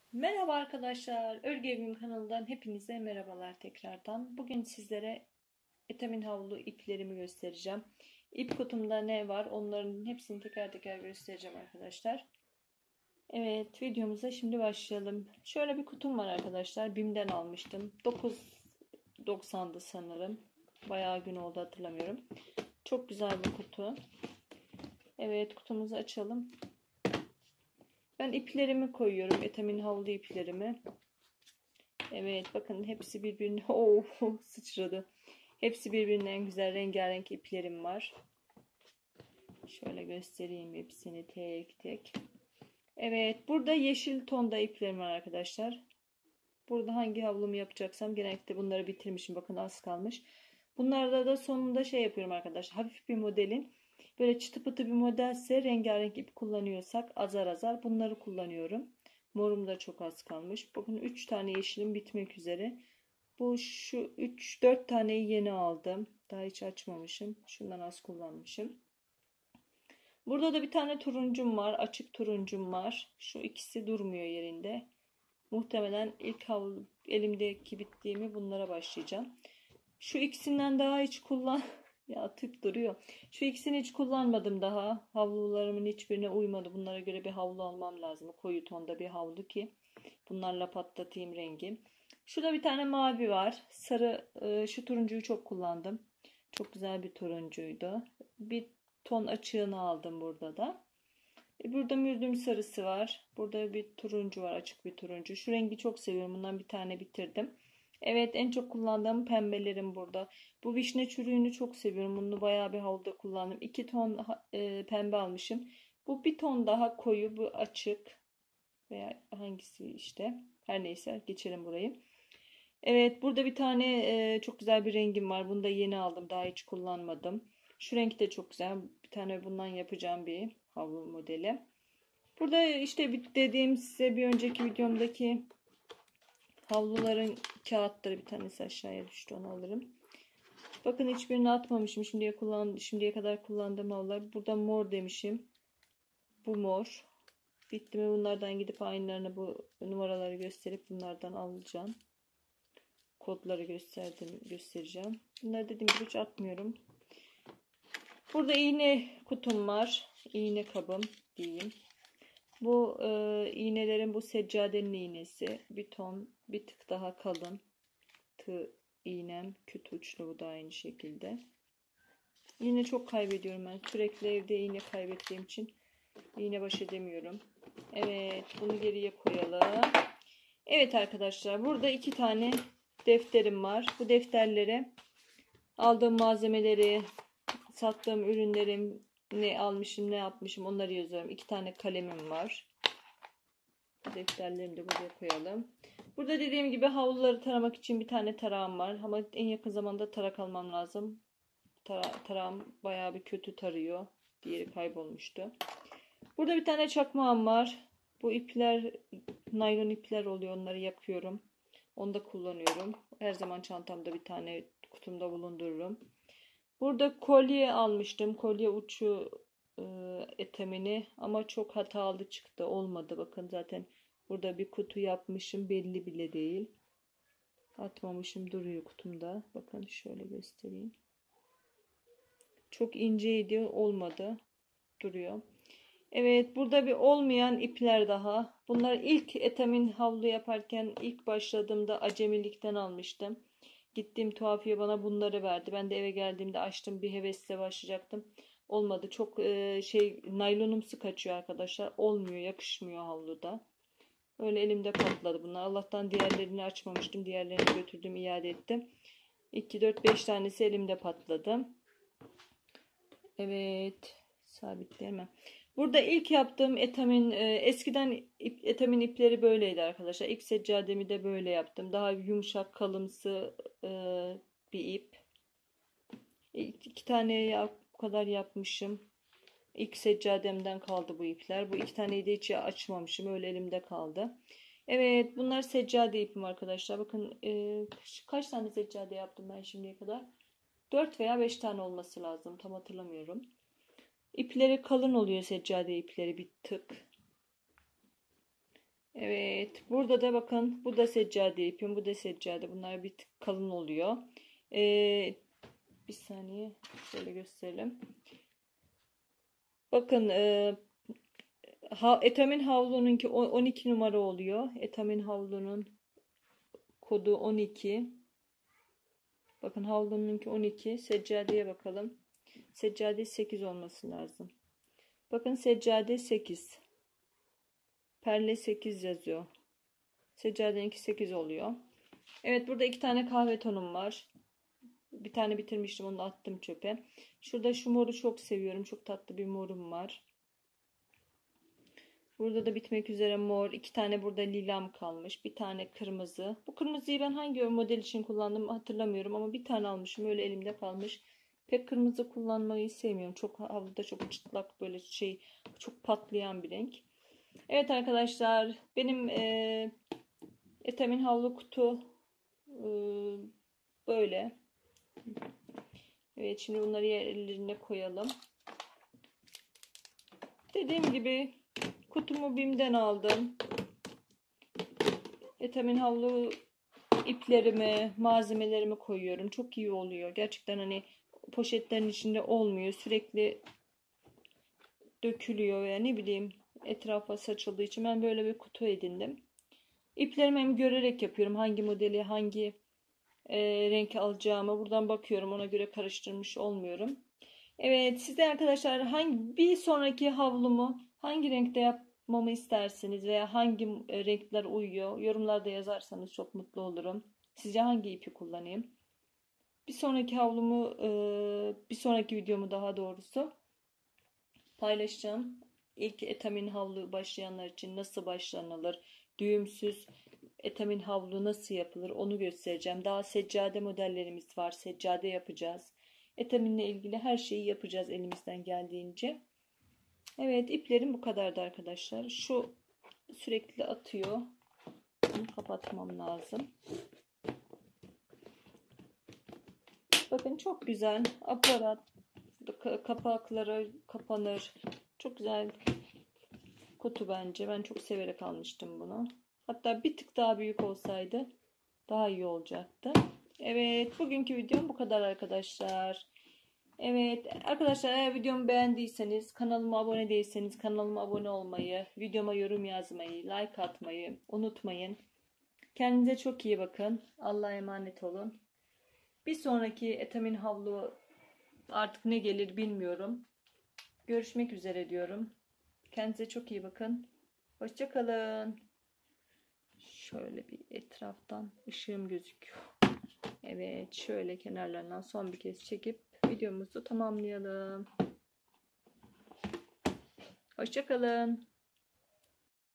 Merhaba arkadaşlar, Örgü Evim kanalından hepinize merhabalar tekrardan. Bugün sizlere etamin havlu iplerimi göstereceğim. İp kutumda ne var onların hepsini teker teker göstereceğim arkadaşlar. Evet, videomuza şimdi başlayalım. Şöyle bir kutum var arkadaşlar, BİM'den almıştım. 9.90'dı sanırım. Bayağı gün oldu, hatırlamıyorum. Çok güzel bir kutu. Evet, kutumuzu açalım. Ben iplerimi koyuyorum, etamin havlu iplerimi. Evet, bakın hepsi birbirine sıçradı. Hepsi birbirinden güzel rengarenk iplerim var. Şöyle göstereyim hepsini tek tek. Evet, burada yeşil tonda iplerim var arkadaşlar. Burada hangi havlumu yapacaksam genellikle bunları bitirmişim. Bakın az kalmış. Bunlarda da sonunda şey yapıyorum arkadaşlar. Hafif bir modelin böyle çıtı pıtı bir modelse rengarenk ip kullanıyorsak azar azar bunları kullanıyorum. Morum da çok az kalmış. Bakın 3 tane yeşilim bitmek üzere. Şu 3-4 taneyi yeni aldım. Daha hiç açmamışım. Şundan az kullanmışım. Burada da bir tane turuncum var. Açık turuncum var. Şu ikisi durmuyor yerinde. Muhtemelen ilk elimdeki bittiğimi bunlara başlayacağım. Şu ikisinden daha hiç ya tık duruyor. Şu ikisini hiç kullanmadım daha. Havlularımın hiçbirine uymadı. Bunlara göre bir havlu almam lazım. Koyu tonda bir havlu ki bunlarla patlatayım rengi. Şurada bir tane mavi var. Sarı, şu turuncuyu çok kullandım. Çok güzel bir turuncuydu. Bir ton açığını aldım burada da. Burada mürdüm sarısı var. Burada bir turuncu var. Açık bir turuncu. Şu rengi çok seviyorum. Bundan bir tane bitirdim. Evet, en çok kullandığım pembelerim burada. Bu vişne çürüğünü çok seviyorum. Bunu bayağı bir havluda kullandım. 2 ton pembe almışım. Bu bir ton daha koyu. Bu açık. Veya hangisi işte. Her neyse geçelim burayı. Evet, burada bir tane çok güzel bir rengim var. Bunu da yeni aldım. Daha hiç kullanmadım. Şu renk de çok güzel. Bir tane bundan yapacağım bir havlu modeli. Burada işte dediğim size bir önceki videomdaki havluların kağıtları, bir tanesi aşağıya düştü, onu alırım. Bakın hiçbirini atmamışım. Şimdiye kadar kullandığım havlular. Burada mor demişim. Bu mor. Bitti mi bunlardan gidip aynılarını, bu numaraları gösterip bunlardan alacağım. Kodları göstereceğim. Bunları dediğim gibi hiç atmıyorum. Burada iğne kutum var. İğne kabım diyeyim. Bu iğnelerin, bu seccadenin iğnesi. Bir ton, bir tık daha kalın. Tığ iğnem. Küt uçlu, bu da aynı şekilde. İğne çok kaybediyorum ben. Sürekli evde iğne kaybettiğim için iğne baş edemiyorum. Evet, bunu geriye koyalım. Evet arkadaşlar, burada 2 tane defterim var. Bu defterlere aldığım malzemeleri, sattığım ürünlerim, ne almışım ne yapmışım onları yazıyorum. 2 tane kalemim var. Defterlerimi de buraya koyalım. Burada dediğim gibi havluları taramak için bir tane tarağım var. Ama en yakın zamanda tarak almam lazım. Tarağım bayağı bir kötü tarıyor. Diğeri kaybolmuştu. Burada bir tane çakmağım var. Bu ipler naylon ipler oluyor. Onları yakıyorum. Onu da kullanıyorum. Her zaman çantamda bir tane, kutumda bulundururum. Burada kolye almıştım. Kolye uçu etemini, ama çok hatalı çıktı. Olmadı. Bakın zaten burada bir kutu yapmışım. Belli bile değil. Atmamışım, duruyor kutumda. Bakın şöyle göstereyim. Çok inceydi. Olmadı. Duruyor. Evet, burada bir olmayan ipler daha. Bunlar ilk etamin havlu yaparken ilk başladığımda acemilikten almıştım. Gittiğim tuhafiye bana bunları verdi. Ben de eve geldiğimde açtım, bir hevesle başlayacaktım. Olmadı. Çok naylonumsu kaçıyor arkadaşlar. Olmuyor, yakışmıyor havluda. Öyle elimde patladı bunlar. Allah'tan diğerlerini açmamıştım. Diğerlerini götürdüm, iade ettim. 2, 4, 5 tanesi elimde patladı. Evet, sabitleyelim. Burada ilk yaptığım etamin, eskiden etamin ipleri böyleydi arkadaşlar. İlk seccademi de böyle yaptım. Daha yumuşak, kalımsı bir ip. 2 tane bu kadar yapmışım. İlk seccademden kaldı bu ipler. Bu 2 taneyi de hiç açmamışım. Öyle elimde kaldı. Evet, bunlar seccade ipim arkadaşlar. Bakın kaç tane seccade yaptım ben şimdiye kadar. 4 veya 5 tane olması lazım. Tam hatırlamıyorum. İpleri kalın oluyor, seccade ipleri bir tık. Evet. Burada da bakın. Bu da seccade ipim. Bu da seccade. Bunlar bir tık kalın oluyor. Ee, Bir saniye. Şöyle gösterelim. Bakın Etamin havlununki 12 numara oluyor. Etamin havlunun kodu 12. Bakın havlununki 12. Seccadeye bakalım. Seccade 8 olması lazım. Bakın seccade 8. Perle 8 yazıyor. Seccadeninki 8 oluyor. Evet, burada 2 tane kahve tonum var. Bir tane bitirmiştim, onu da attım çöpe. Şurada şu moru çok seviyorum. Çok tatlı bir morum var. Burada da bitmek üzere mor. 2 tane burada lilam kalmış. Bir tane kırmızı. Bu kırmızıyı ben hangi model için kullandım hatırlamıyorum ama bir tane almışım. Öyle elimde kalmış. Pek kırmızı kullanmayı sevmiyorum. Çok havluda çok çıtlak, böyle çok patlayan bir renk. Evet arkadaşlar, benim Etamin havlu kutu böyle. Evet, şimdi bunları yerlerine koyalım. Dediğim gibi kutumu BİM'den aldım. Etamin havlu iplerimi, malzemelerimi koyuyorum. Çok iyi oluyor. Gerçekten hani poşetlerin içinde olmuyor. Sürekli dökülüyor veya ne bileyim etrafa saçıldığı için ben böyle bir kutu edindim. İplerimi hem görerek yapıyorum. Hangi modeli, hangi renk alacağımı buradan bakıyorum. Ona göre karıştırmış olmuyorum. Evet, siz de arkadaşlar bir sonraki havlumu hangi renkte yapmamı istersiniz veya hangi renkler uyuyor? Yorumlarda yazarsanız çok mutlu olurum. Sizce hangi ipi kullanayım? Bir sonraki havlumu, bir sonraki videomu daha doğrusu paylaşacağım. İlk etamin havlu başlayanlar için nasıl başlanılır? Düğümsüz etamin havlu nasıl yapılır? Onu göstereceğim. Daha seccade modellerimiz var. Seccade yapacağız. Etaminle ilgili her şeyi yapacağız elimizden geldiğince. Evet, iplerim bu kadardı arkadaşlar. Şu sürekli atıyor. Bunu kapatmam lazım. Bakın çok güzel. Aparat. Kapakları kapanır. Çok güzel kutu bence. Ben çok severek almıştım bunu. Hatta bir tık daha büyük olsaydı daha iyi olacaktı. Evet, bugünkü videom bu kadar arkadaşlar. Evet arkadaşlar, eğer videomu beğendiyseniz, kanalıma abone değilseniz kanalıma abone olmayı, videoma yorum yazmayı, like atmayı unutmayın. Kendinize çok iyi bakın. Allah'a emanet olun. Bir sonraki etamin havlu artık ne gelir bilmiyorum. Görüşmek üzere diyorum. Kendinize çok iyi bakın. Hoşça kalın. Şöyle bir etraftan ışığım gözüküyor. Evet, şöyle kenarlarından son bir kez çekip videomuzu tamamlayalım. Hoşça kalın.